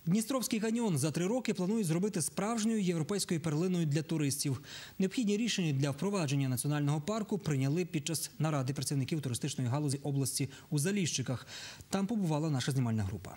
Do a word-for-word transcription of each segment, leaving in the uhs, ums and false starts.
Дністровський каньйон за три роки планують зробити справжньою європейською перлиною для туристів. Необхідні рішення для впровадження національного парку прийняли під час наради працівників туристичної галузі області у Заліщиках. Там побувала наша знімальна група.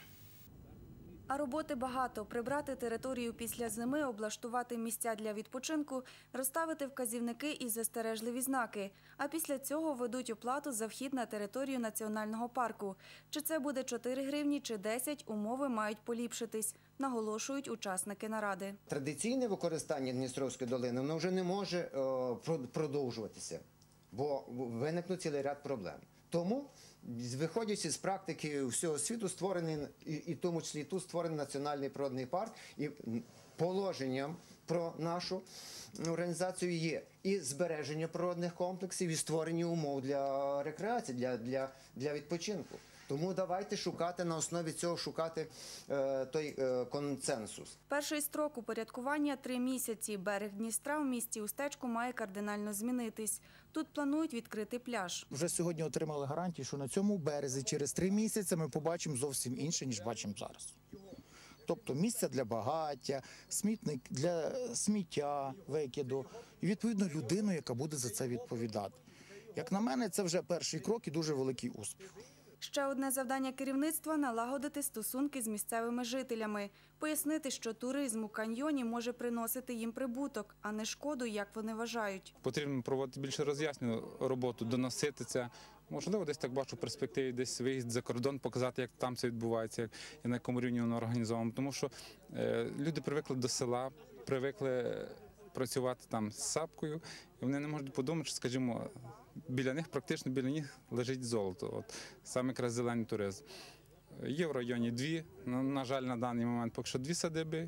А роботи багато – прибрати територію після зими, облаштувати місця для відпочинку, розставити вказівники і застережливі знаки. А після цього ведуть оплату за вхід на територію національного парку. Чи це буде чотири гривні, чи десять, умови мають поліпшитись, наголошують учасники наради. Традиційне використання Дністровської долини воно вже не може е, продовжуватися, бо виникнуть цілий ряд проблем. Тому, виходячи з практики всього світу, створений, і, і в тому числі і тут створений національний природний парк, і положенням про нашу організацію є і збереження природних комплексів, і створення умов для рекреації, для, для, для відпочинку. Тому давайте шукати, на основі цього шукати е, той е, консенсус. Перший строк упорядкування – три місяці. Берег Дністра в місті Устечку має кардинально змінитись. Тут планують відкрити пляж. Вже сьогодні отримали гарантію, що на цьому березі через три місяці ми побачимо зовсім інше, ніж бачимо зараз. Тобто місце для багаття, смітник для сміття, викиду і, відповідно, людину, яка буде за це відповідати. Як на мене, це вже перший крок і дуже великий успіх. Ще одне завдання керівництва – налагодити стосунки з місцевими жителями. Пояснити, що туризм у каньйоні може приносити їм прибуток, а не шкоду, як вони вважають. Потрібно проводити більше роз'яснювальну роботу, доносити це. Можливо, десь так бачу в перспективі, десь виїзд за кордон, показати, як там це відбувається, і на якому рівні воно організовано. Тому що е, люди привикли до села, привикли працювати там з сапкою, і вони не можуть подумати, що, скажімо, біля них, практично біля них лежить золото. От, саме якраз зелений туризм. Є в районі дві, на жаль, на даний момент поки що дві садиби,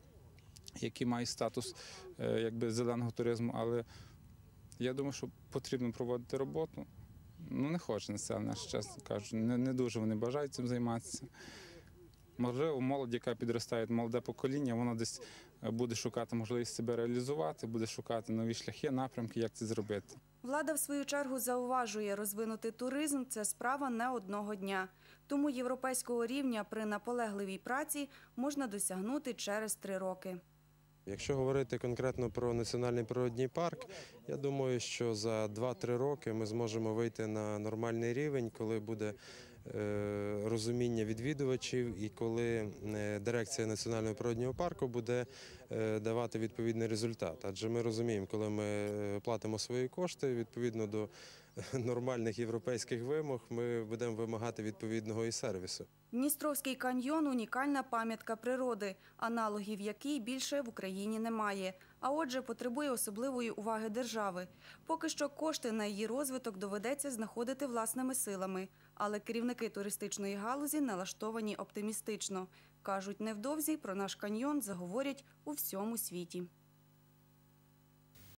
які мають статус якби, зеленого туризму, але я думаю, що потрібно проводити роботу. Ну, не хоче населення, чесно кажучи, не, не дуже вони бажають цим займатися. Можливо, молодь, яка підростає, молоде покоління, воно десь буде шукати можливість себе реалізувати, буде шукати нові шляхи, напрямки, як це зробити. Влада, в свою чергу, зауважує, розвинути туризм – це справа не одного дня. Тому європейського рівня при наполегливій праці можна досягнути через три роки. Якщо говорити конкретно про національний природний парк, я думаю, що за два-три роки ми зможемо вийти на нормальний рівень, коли буде розуміння відвідувачів і коли дирекція національного природного парку буде давати відповідний результат. Адже ми розуміємо, коли ми платимо свої кошти, відповідно до нормальних європейських вимог, ми будемо вимагати відповідного і сервісу. Дністровський каньйон – унікальна пам'ятка природи, аналогів якій більше в Україні немає. А отже, потребує особливої уваги держави. Поки що кошти на її розвиток доведеться знаходити власними силами. Але керівники туристичної галузі налаштовані оптимістично. Кажуть, невдовзі про наш каньйон заговорять у всьому світі.